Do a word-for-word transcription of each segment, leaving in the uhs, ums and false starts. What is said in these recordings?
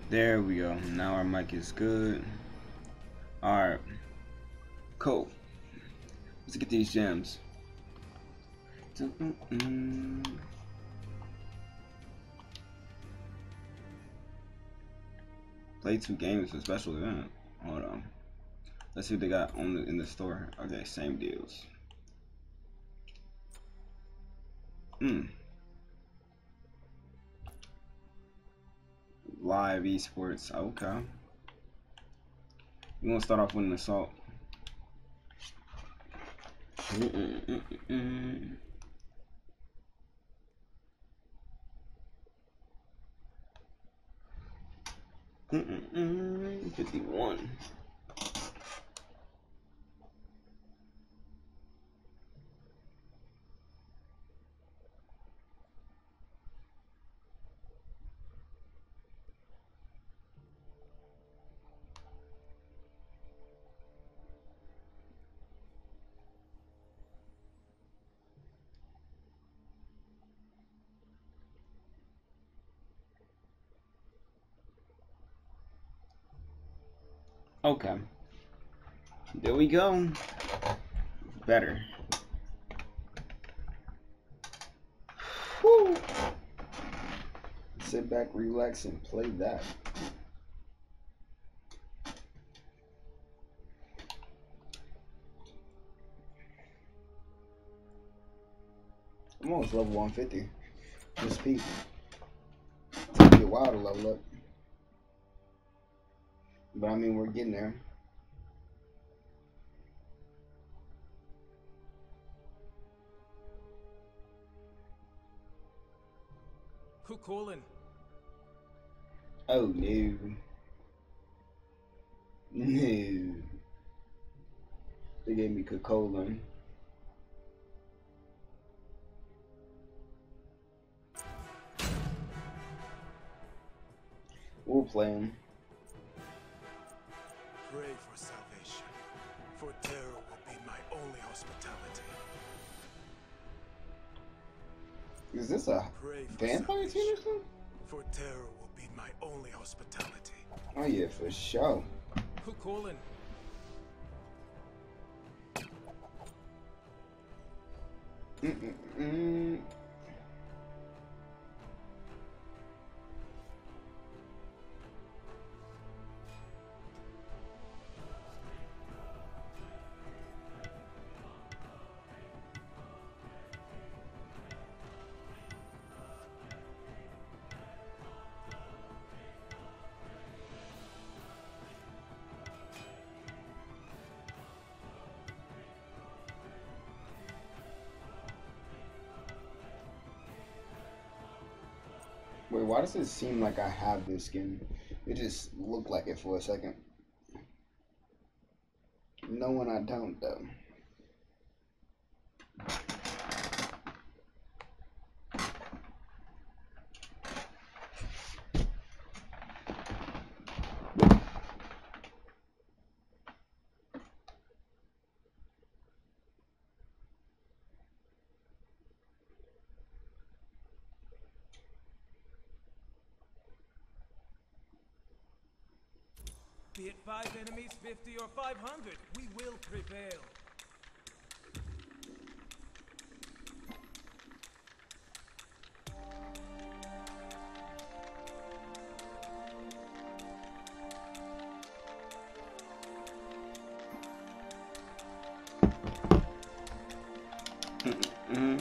There we go. Now our mic is good. Alright. Cool. Let's get these gems. Play two games for special event. Hold on. Let's see what they got on the, in the store. Okay, same deals. Hmm. Live esports. Okay. We're gonna start off with an assault. Mm -mm -mm -mm. Mm -mm -mm. fifty-one. Okay. There we go. Better. Whew. Sit back, relax, and play that. I'm almost level one fifty. Just peak. It's gonna be a while to level up. But I mean, we're getting there. Who calling? Oh no. No. They gave me Coca-Cola. We'll play him. Pray for salvation, for terror will be my only hospitality. Is this a Pray for vampire team or something? For terror will be my only hospitality. Oh yeah, for sure. Who calling? Mm-mm-mm. Wait, why does it seem like I have this skin? It just looked like it for a second. No, when I don't, though. Be it five enemies, fifty or five hundred, we will prevail. Mm-hmm.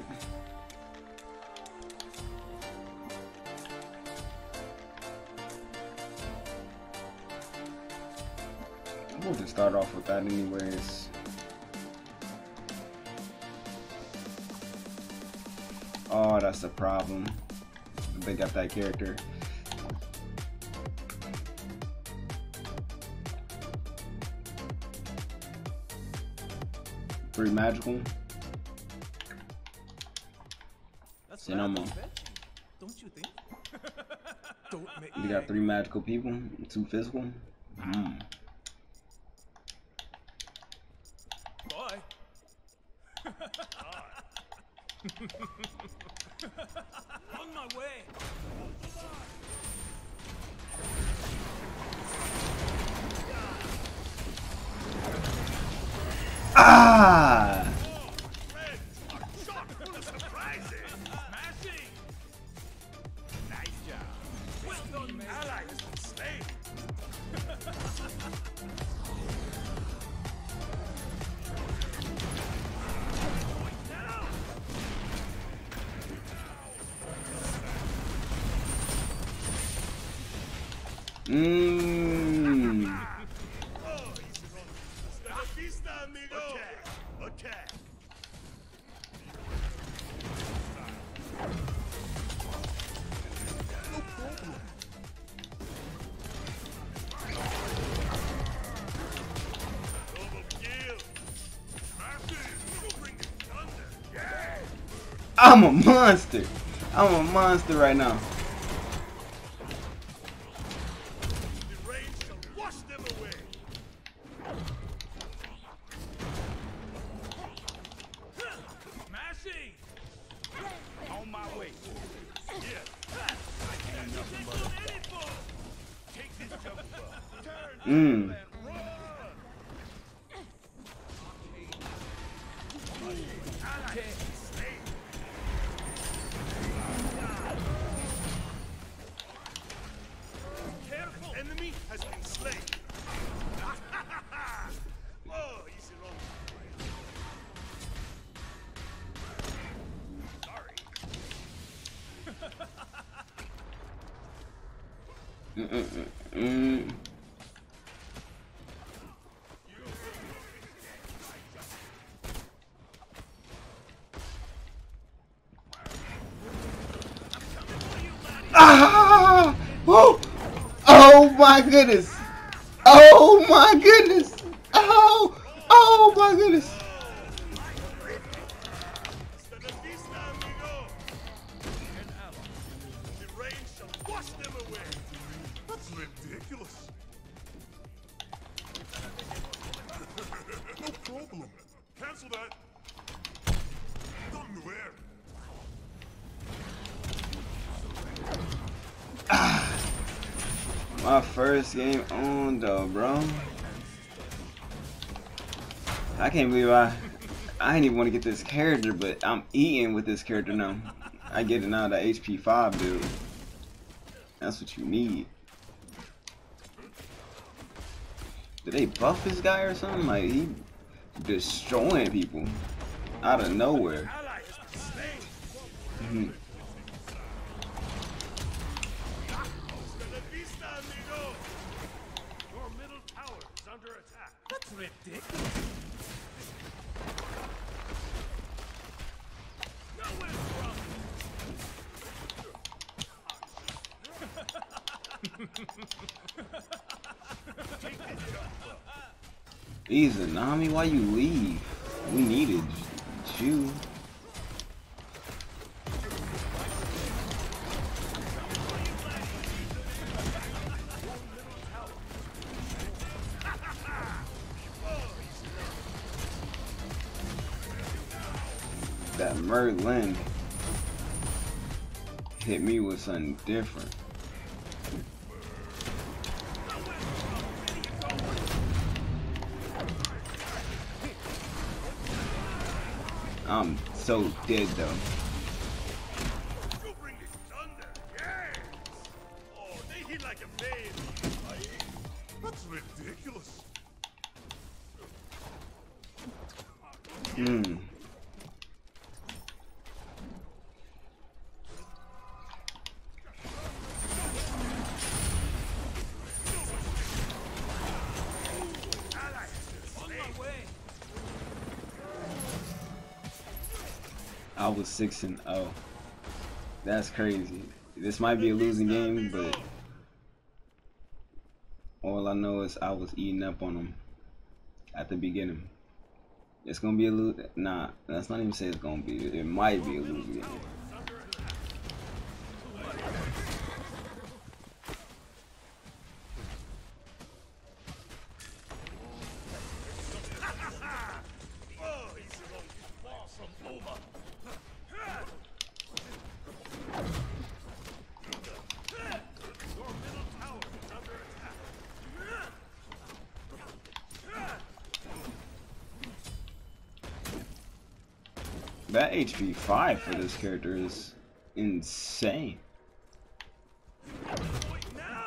We'll just start off with that anyways. Oh, that's the problem. They got that character. Three magical. That's Say no more. Don't you think? Don't make You got three magical people, two physical. Mm. Bye. On my way. ally has been slain. Mmm. I'm a monster. I'm a monster right now. The rain shall wash them away. Smashing. On my way. Yeah. I ain't nothing but a... Take this jungle buff. Turn Mm. and run. Careful. Enemy has been slain. Oh, easy wrong. Sorry. Mm -mm -mm -mm. Ah! Oh! Oh my goodness! Oh my goodness! Oh! Oh my goodness! The rain shall wash them away. That's ridiculous. No problem. Cancel that. Don't move air. My first game on though, bro. I can't believe I I didn't even want to get this character, but I'm eating with this character now. I get it now, the H P five dude. That's what you need. Did they buff this guy or something? Like he destroying people out of nowhere. Mm-hmm. Your middle tower is under attack. That's ridiculous. Nowhere from. Izanami, why you leave? We needed you. That Merlin hit me with something different. I'm so dead though. You bring the thunder, yes. Oh, they hit like a baby. That's ridiculous. Hmm. I was six and oh. That's crazy. This might be a losing game, but all I know is I was eating up on them at the beginning. It's gonna be a lose. Nah, let's not even say it's gonna be. It might be a losing game. That H P five for this character is insane. Wait now.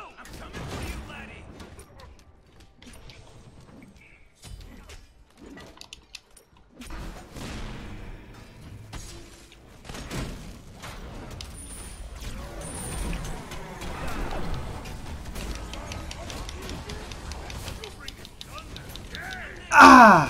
Ah!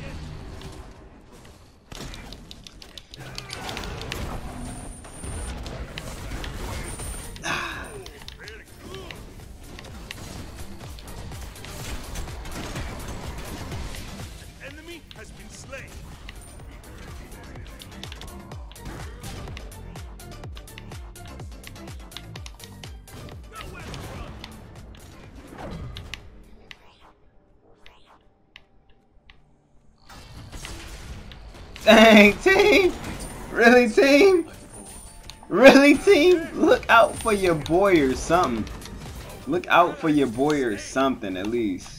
Enemy has been slain. Nowhere to run. Dang, team! Really, team? Really, team? Look out for your boy or something. Look out for your boy or something, at least.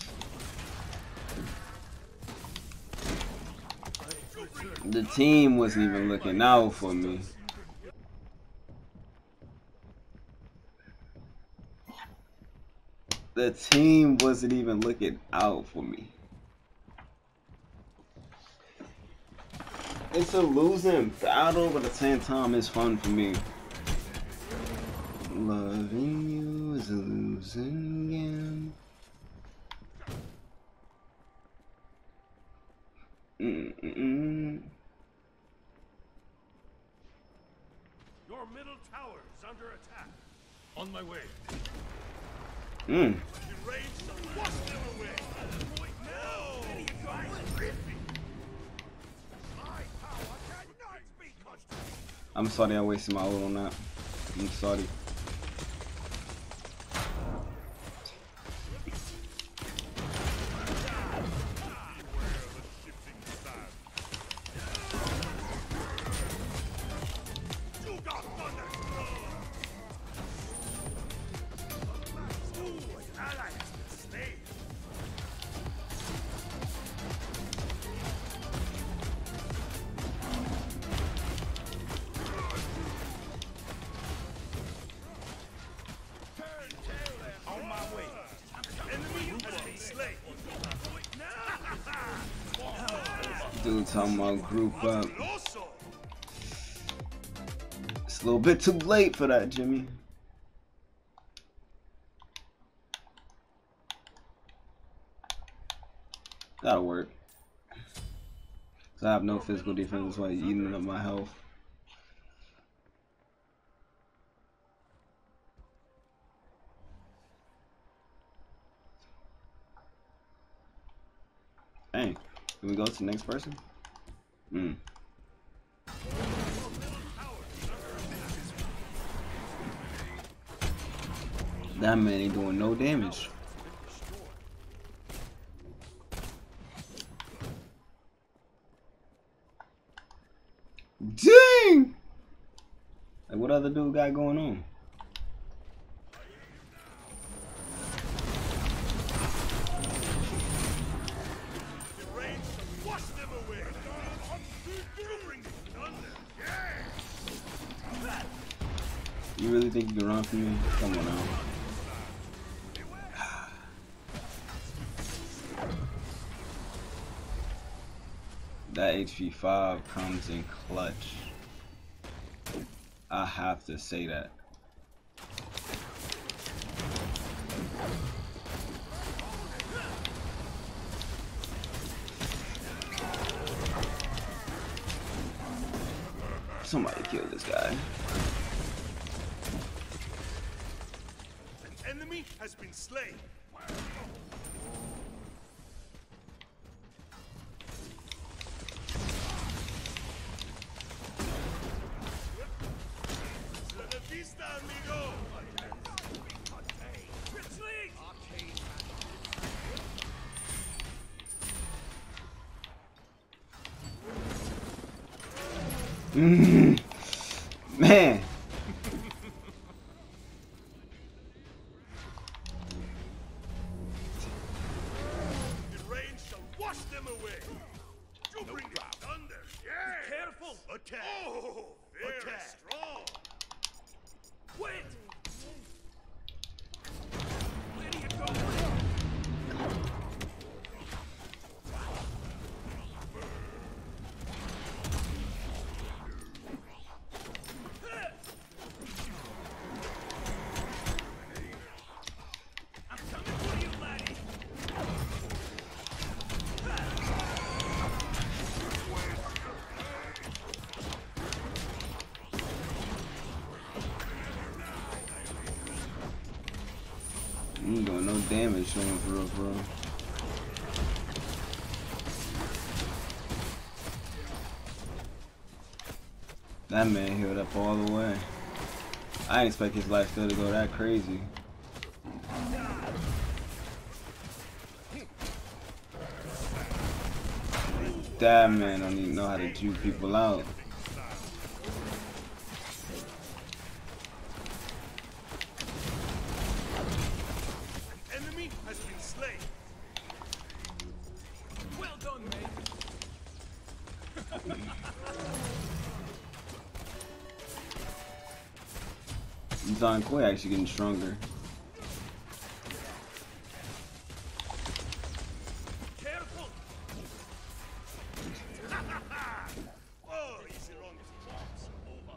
The team wasn't even looking out for me. The team wasn't even looking out for me. It's a losing battle, but at the same time, it's fun for me. Loving you is a losing game. Mm-mm. Your middle tower is under attack. On my way. Mm. In range, wash them away. Right now. My power cannot be constrained. I'm sorry I wasted my ult on that. I'm sorry. Dude talking about group up. It's a little bit too late for that, Jimmy. That'll work. Cause I have no physical defense, that's why you're eating up my health. Hey, can we go to the next person? Hmm. That man ain't doing no damage. Dang! Like, what other dude got going on? You really think you can run from me? Come on now. That H P five comes in clutch. I have to say that. Somebody kill this guy. An enemy has been slain. Mm, man. The rain shall wash them away. You bring the thunder. Yes. Be careful. Attack. Oh, very Attack. Strong. Wait. Where do you go? ain't doing no damage to him for real, for real. That man healed up all the way. I didn't expect his life still to go that crazy. That man don't even know how to juke people out. An enemy has been slain. Well done, mate. Zon Koi actually getting stronger. Careful. Oh, easy wrong is drops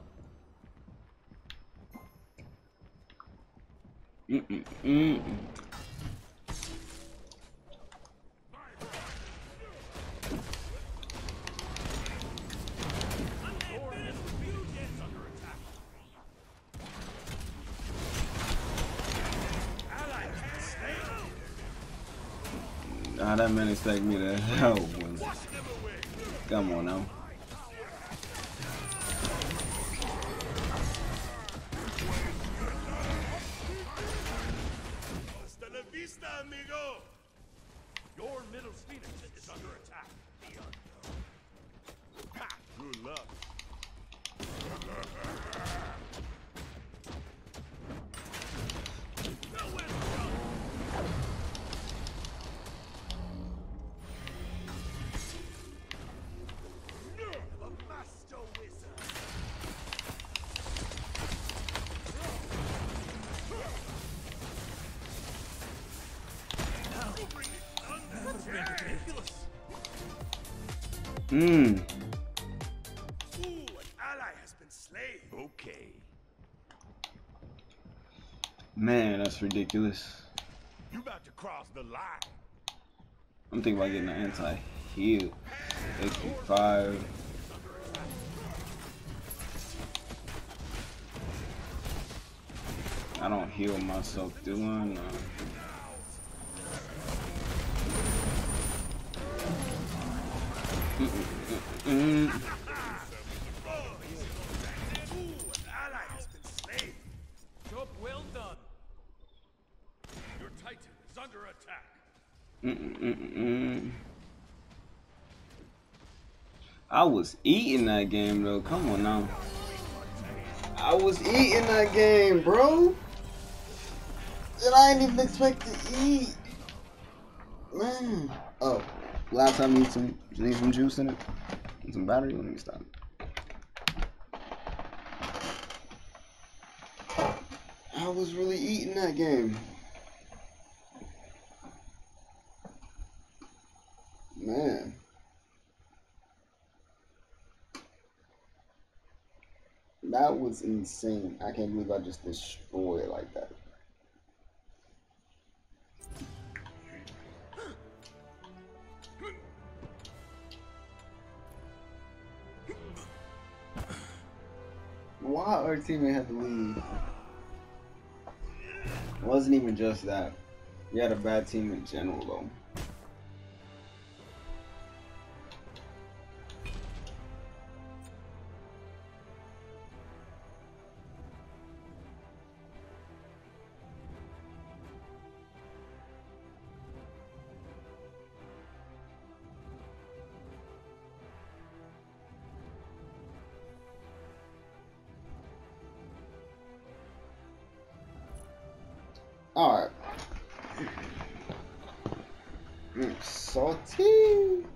over. Mm -mm -mm. How that man expect me to help? Come on now. Hasta la vista, amigo. Your middle Phoenix is under attack. Ha! Good luck. Mmm. Ooh, an ally has been slain. Okay. Man, that's ridiculous. You about to cross the line. I'm thinking about getting an anti-heal. H P five. I don't heal myself doing. Uh, Mm -mm -mm -mm. Ally has been slain. Job well done. Your Titan is under attack. Mm -mm -mm. I was eating that game though. Come on now. I was eating that game, bro. And I didn't even expect to eat. Man. Oh. Last time need some need some juice in it? And some battery? Let me stop. I was really eating that game. Man. That was insane. I can't believe I just destroyed it like that. Why our teammate had to leave? It wasn't even just that. We had a bad team in general though. Alright. Mm, salty.